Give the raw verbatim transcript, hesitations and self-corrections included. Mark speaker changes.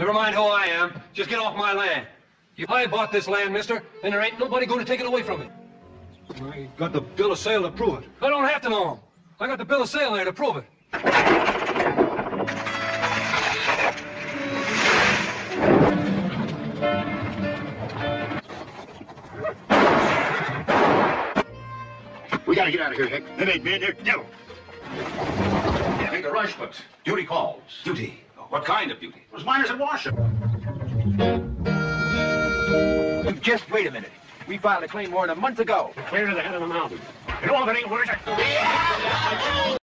Speaker 1: Never mind who I am. Just get off my land. I bought this land, mister, and there ain't nobody going to take it away from me. I got the bill of sale to prove it. I don't have to know him. I got the bill of sale there to prove it.
Speaker 2: We gotta get out of here, Hick. They ain't been there, devil.
Speaker 3: Yeah, make a rush, but duty calls.
Speaker 1: Duty.
Speaker 3: What kind of duty?
Speaker 2: Those miners at Washington.
Speaker 4: Just wait a minute. We filed a claim more than a month ago.
Speaker 2: Clear to the head of the mountain. You know if it ain't worth it.